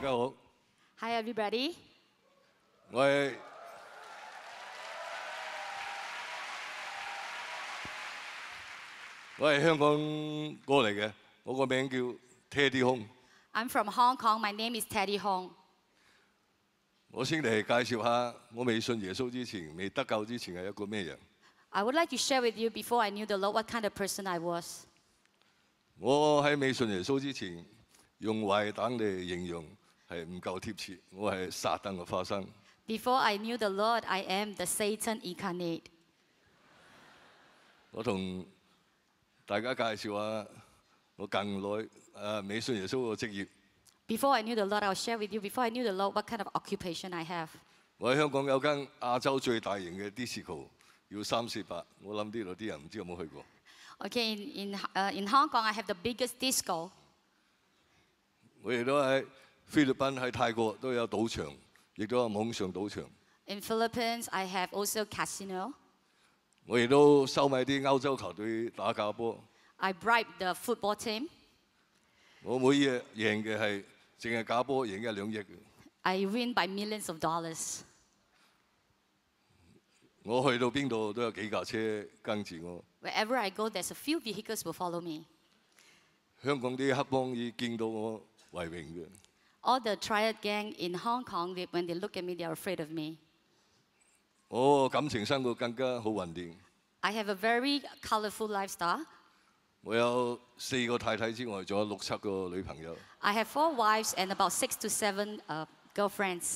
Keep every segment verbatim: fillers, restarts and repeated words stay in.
家好。 Hi everybody. 我係我係香港過嚟嘅，我個名叫 Teddy Hong。 I'm from Hong Kong. My name is Teddy Hong. 我先嚟介紹下我未信耶穌之前、未得救之前係一個咩人。 I would like to share with you before I knew the Lord what kind of person I was. 我喺未信耶穌之前，用壞蛋嚟形容係唔夠貼切。我係撒旦嘅化身。 Before I knew the Lord, I am the Satan incarnate. 我同大家介紹下我近來誒未信耶穌個職業。 Before I knew the Lord, I'll share with you. Before I knew the Lord, what kind of occupation I have. 我喺香港有間亞洲最大型嘅 disco， 要三四百。我諗呢度啲人唔知有冇去過。 Okay, in in uh, in Hong Kong, I have the biggest disco. 我亦都喺菲律賓、喺泰國都有賭場，亦都有網上賭場。 In Philippines, I have also casino. 我亦都收買啲歐洲球隊打假波。 I bribe the football team. 我每日贏嘅係淨係假波贏一兩億。 I win by millions of dollars. 我去到邊度都有幾架車跟住我。 Wherever I go, there's a few vehicles will follow me. 香港啲黑幫已見到我為榮嘅。 All the triad gang in Hong Kong, they, when they look at me, they are afraid of me. 我感情生活更加好混亂。 I have a very colorful lifestyle. 我有四個太太之外，仲有六七個女朋友。 I have four wives and about six to seven uh, girlfriends.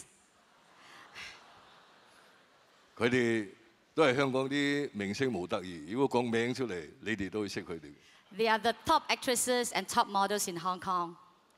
佢哋都係香港啲明星模特兒。如果講名出嚟，你哋都會識佢哋。 They are the top actresses and top models in Hong Kong.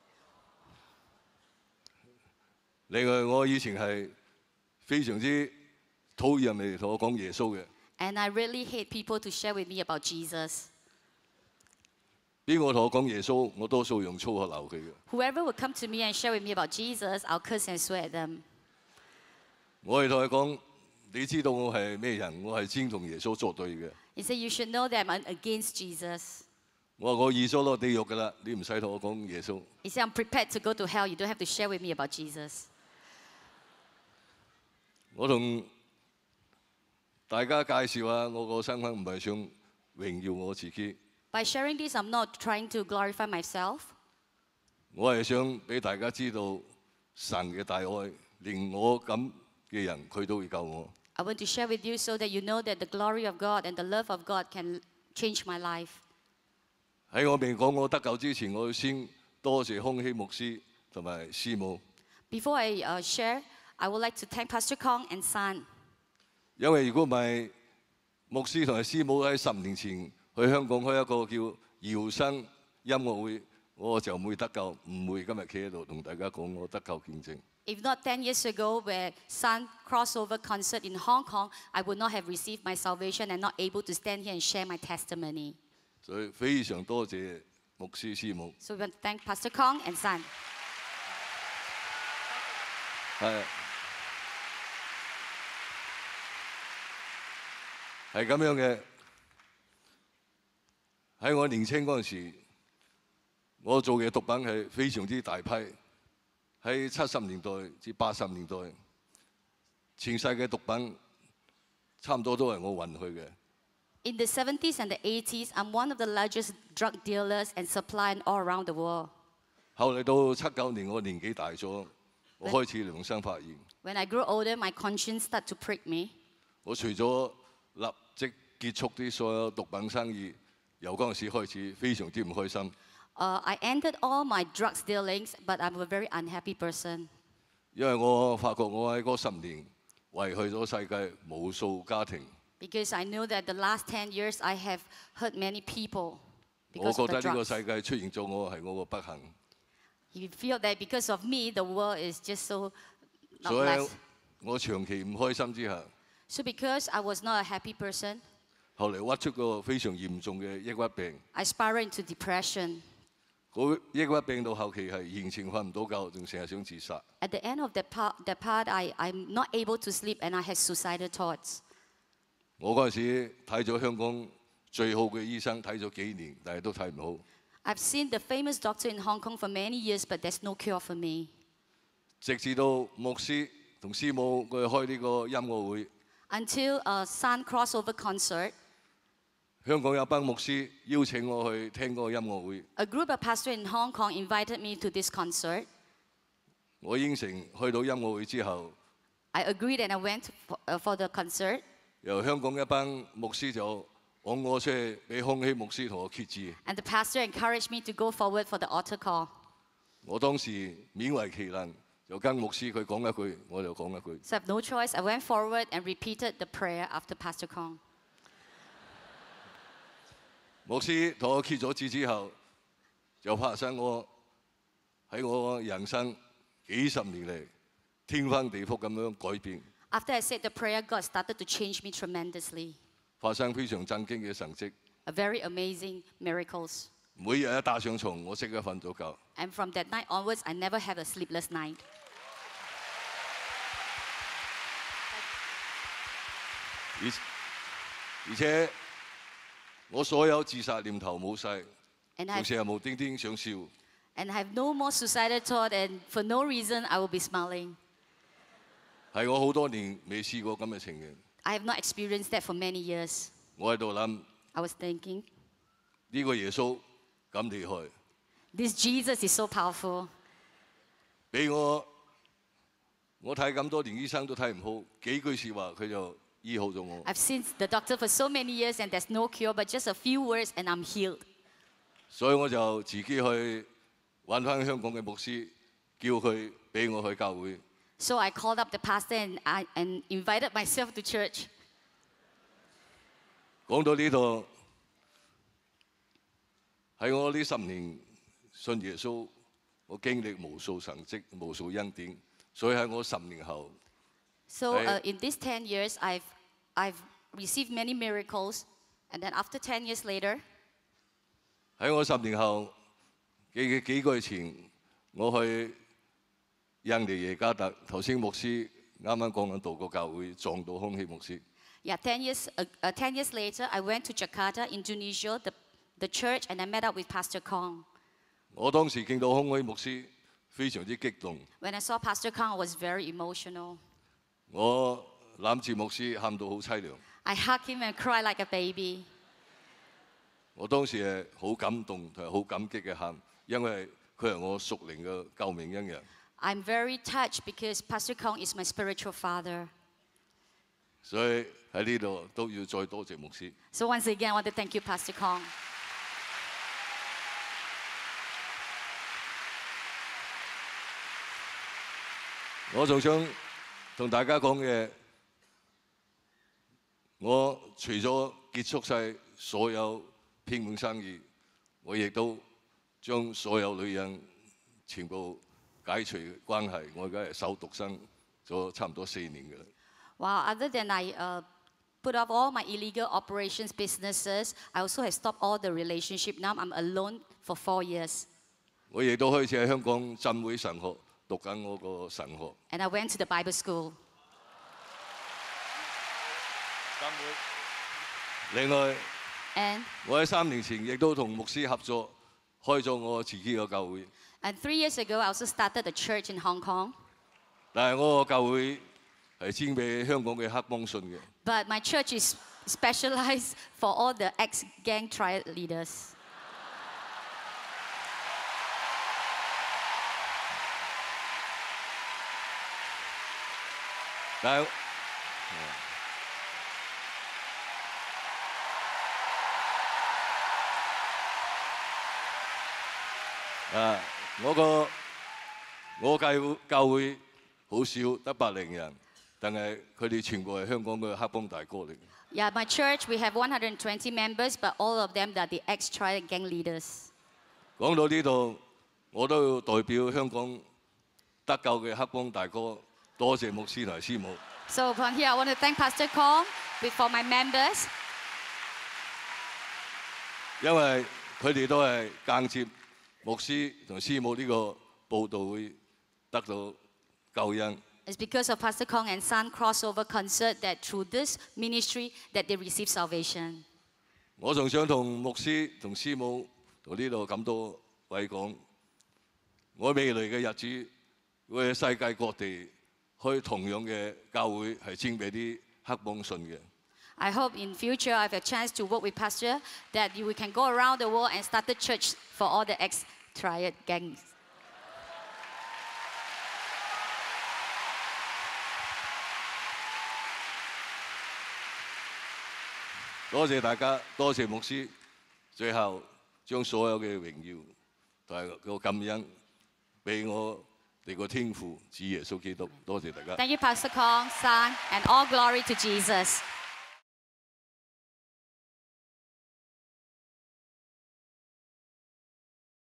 另外，我以前係非常之討厭人哋同我講耶穌嘅。 And I really hate people to share with me about Jesus. 邊個同我講耶穌，我多數用粗口鬧佢嘅。 Whoever would come to me and share with me about Jesus, I'll curse and swear at them. 我係同佢講，你知道我係咩人？我係專同耶穌作對嘅。 He said, you should know that I'm against Jesus. 我話我預咗落地獄㗎啦，你唔使同我講耶穌。 He said, I'm prepared to go to hell. You don't have to share with me about Jesus. 我同大家介紹下我個身份，唔係想榮耀我自己。 By sharing this, I'm not trying to glorify myself. 我係想俾大家知道神嘅大愛，連我咁嘅人佢都會救我。 I want to share with you so that you know that the glory of God and the love of God can change my life. 喺我未講我得救之前，我要先多謝空希牧師同埋師母。 Before I uh, share, I would like to thank Pastor Kong and San. 因為如果唔係牧師同埋師母喺十年前去香港開一個叫搖身音樂會，我就唔會得救，唔會今日企喺度同大家講我得救見證。 If not ten years ago, where Sun crossover concert in Hong Kong, I would not have received my salvation and not able to stand here and share my testimony. 所以非常多謝牧師師母。 So we want to thank Pastor Kong and Sun. 係係咁樣嘅。喺我年青嗰陣時，我做嘅毒品係非常之大批。喺七十年代至八十年代，全世界毒品差唔多都係我運去嘅。 In the seventies and the eighties, I'm one of the largest drug dealers and supplying all around the world. 後嚟到七九年，我年紀大咗，我開始良心發現。 When I grew older, my conscience started to prick me. 我除咗立即結束啲所有毒品生意，由嗰陣時開始非常之唔開心。 Uh, I ended all my drugs dealings, but I'm a very unhappy person. 因為我發覺我喺嗰十年遺棄咗世界無數家庭。 Because I knew that the last ten years I have hurt many people 我 because 覺 of 得 the 呢個 drugs. 世界出現咗我係我個不幸。 You feel that because of me, the world is just so not 所以 blessed. 我長期唔開心之下， So because I was not a happy person, 後嚟屈出個非常嚴重嘅抑鬱病。 I spiraled into depression. 嗰抑鬱病到後期係完全瞓唔到覺，仲成日想自殺。 At the end of that part, that part I, I'm not able to sleep and I had suicidal thoughts. 我嗰陣時睇咗香港最好嘅醫生，睇咗幾年，但係都睇唔好。 I've seen the famous doctor in Hong Kong for many years, but there's no cure for me. 直至到牧師同師母佢開呢個音樂會， until a Sun crossover concert. 香港有班牧師邀請我去聽嗰個音樂會， A group of pastors in Hong Kong invited me to this concert. 我應承去到音樂會之後， I agreed and I went for, uh, for the concert. 由香港一班牧師就揾我出去俾空氣牧師同我決志。 And the pastor encouraged me to go forward for the altar call. 我當時勉為其難，就跟牧師佢講一句，我就講一句。 So I have no choice. I went forward and repeated the prayer after Pastor Kong. 牧師同我決咗志之後，就發生我喺我人生幾十年嚟天翻地覆咁樣改變， After I said the prayer, God started to change me tremendously. 發生非常震驚嘅神蹟。 A very amazing miracles. 每日一打上床，我即刻瞓咗覺。 And from that night onwards, I never had a sleepless night. 而而且我所有自殺念頭冇晒， And 仲 I 成日無端端想笑。 And I have no more suicidal thought, and for no reason I will be smiling. 係我好多年未試過咁嘅情形。 I have not experienced that for many years. 我喺度諗 I was thinking, 呢個耶穌咁厲害， this Jesus is so powerful. 俾我我睇咁多年醫生都睇唔好，幾句説話佢就醫好咗我。 I've seen the doctor for so many years and there's no cure, but just a few words and I'm healed. 所以我就自己去揾翻香港嘅牧師，叫佢俾我去教會。 So I called up the pastor and, I, and invited myself to church. 講到呢度，喺我呢十年信耶穌，我經歷無數神蹟、無數恩典，所以喺我十年後， So I- uh, in these ten years, I've, I've received many miracles. And then after ten years later, 喺我十年後幾幾個月前，我去印尼耶加特，頭先牧師啱啱講緊道個教會撞到空氣牧師。 yeah, ten years, uh, uh, ten years later, I went to Jakarta, Indonesia, the, the church, and I met up with Pastor Kong. 我當時見到空氣牧師非常之激動， When I saw Pastor Kong, I was very emotional. 我攬住牧師喊到好凄涼。 I hugged him and cried like a baby. 我當時係好感動同埋好感激嘅喊，因為佢係我屬靈嘅救命恩人。 I'm very touched because Pastor Kong is my spiritual father. 所以喺呢度都要再多謝牧師。 So once again, I want to thank you, Pastor Kong. 我仲想同大家講嘅，我除咗結束晒所有偏門生意，我亦都將所有女人全部解除關係。我而家係守獨身咗差唔多四年嘅啦。 Wow, other than I uh, put off all my illegal operations businesses, I also have stopped all the relationship. Now I'm alone for four years. 我亦都開始喺香港浸會神學讀緊我個神學。 And I went to the Bible school. 另外， And, 我喺三年前亦都同牧師合作，開咗我自己嘅教會。 and three years ago, I also started a church in Hong Kong. 但係我個教會係專俾香港嘅黑幫信嘅。 But my church is specialized for all the ex-gang triad leaders. 但係啊，我個我教會教會好少，得百零人，但係佢哋全部係香港嘅黑幫大哥嚟嘅。 Yeah, my church, we have one hundred twenty members, but all of them are the ex-triad gang leaders. 講到呢度，我都要代表香港得救嘅黑幫大哥，多謝牧師同埋師母。 So from here, I want to thank Pastor Kong with- for my members. 因為佢哋都係間接牧師同師母呢個報道會得到救恩。 It's because of Pastor Kong and Son crossover concert that through this ministry that they receive salvation. 我仲想同牧師同師母同呢度咁多位講，我未來嘅日子會喺世界各地開同樣嘅教會，係稱俾啲黑幫信嘅。 I hope in future I have a chance to work with Pastor that we can go around the world and start the church for all the ex-triad gangs. 多謝大家，多謝牧師。最後將所有嘅榮耀同埋個感恩俾我哋個天父主耶穌基督。多謝大家。 Thank you, Pastor Kong, Son, and all glory to Jesus.